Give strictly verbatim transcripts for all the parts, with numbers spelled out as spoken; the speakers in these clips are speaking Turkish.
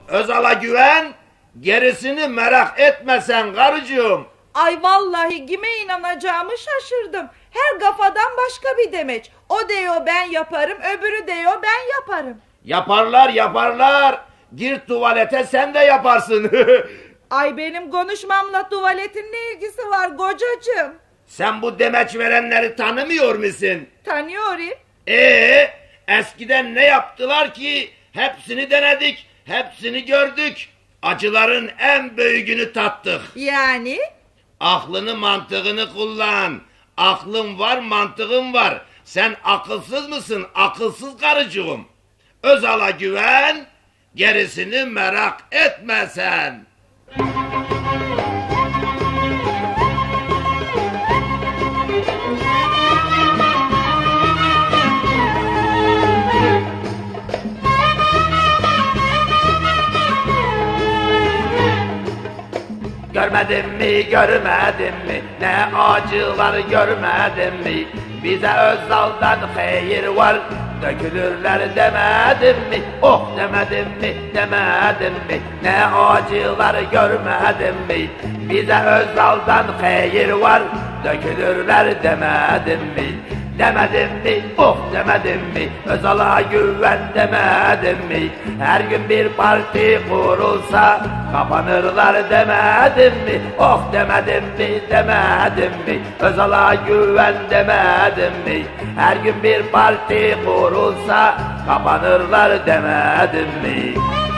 Özal'a güven, gerisini merak etmesen karıcığım. Ay vallahi kime inanacağımı şaşırdım. Her kafadan başka bir demeç. O diyor ben yaparım, öbürü diyor ben yaparım. Yaparlar yaparlar. Gir tuvalete sen de yaparsın. Ay benim konuşmamla tuvaletin ne ilgisi var kocacığım? Sen bu demeç verenleri tanımıyor musun? Tanıyorum. Ee, eskiden ne yaptılar ki? Hepsini denedik, hepsini gördük. Acıların en büyüğünü tattık. Yani? Aklını mantığını kullan. Aklın var, mantığın var. Sen akılsız mısın? Akılsız karıcığım. Özal'a güven, gerisini merak etme sen. Görmedin mi, görmedin mi, ne acılar görmedin mi? Bize Özal'dan hayır var, dökülürler demedim mi? Oh demedim mi, demedim mi, ne acılar görmedin mi? Bize Özal'dan hayır var, dökülürler demedim mi? Demedim mi, oh demedim mi, Özal'a güven demedim mi? Her gün bir parti kurulsa kapanırlar demedim mi? Oh demedim mi, demedim mi, Özal'a güven demedim mi? Her gün bir parti kurulsa kapanırlar demedim mi?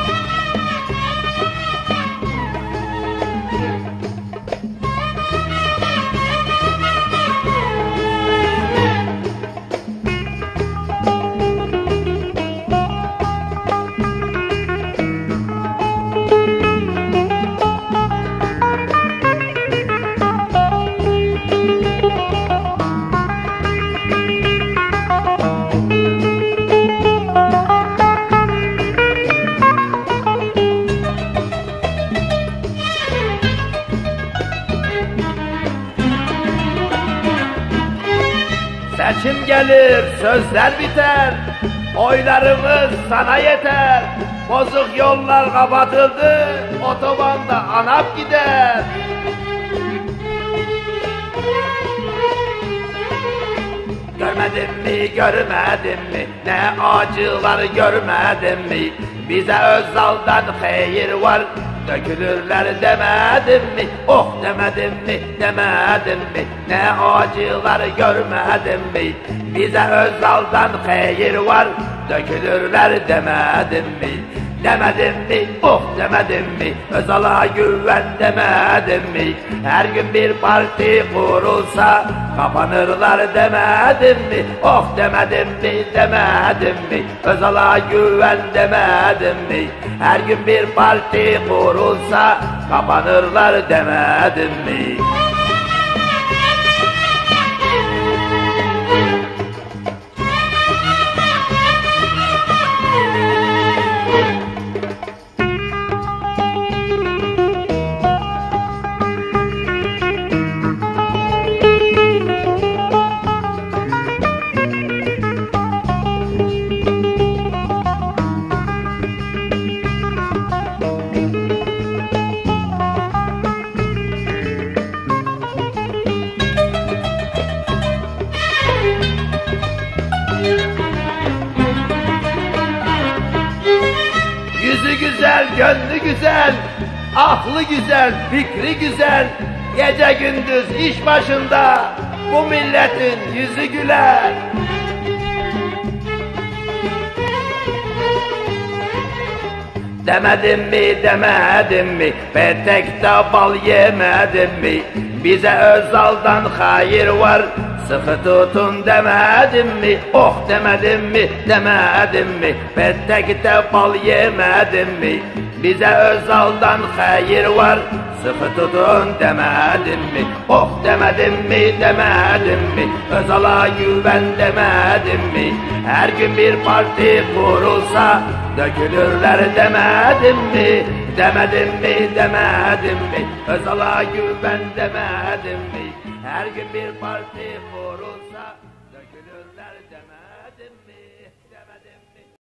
Seçim gelir, sözler biter, oylarımız sana yeter. Bozuk yollar kapatıldı, otobanda anap gider. Görmedin mi, görmedin mi, ne acılar görmedin mi? Bize Özal'dan hayır var, dökülürler demedim mi? Oh demedim mi, demedim mi, ne acılar görmedim mi? Bize Özal'dan hayır var, dökülürler demedim mi? Demedim mi, oh demedim mi, Özal'a güven demedim mi? Her gün bir parti kurulsa kapanırlar demedim mi? Oh demedim mi, demedim mi, Özal'a güven demedim mi? Her gün bir parti kurulsa kapanırlar demedim mi? Yüzü güzel, gönlü güzel, aklı güzel, fikri güzel. Gece gündüz iş başında bu milletin yüzü güler. Demedim mi, demedim mi, petekte bal yemedim mi? Bize Özal'dan hayır var, sıkı tutun demedim mi? Oh demedim mi, demedim mi, petekte bal yemedim mi? Bize Özal'dan hayır var, sıkı tutun demedim mi? Oh demedim mi, demedim mi, Özal'a güven demedim mi? Her gün bir parti kurulsa dökülürler demedim mi? Demedim mi, demedim mi, Özal'a güven demedim mi? Her gün bir parti kurulsa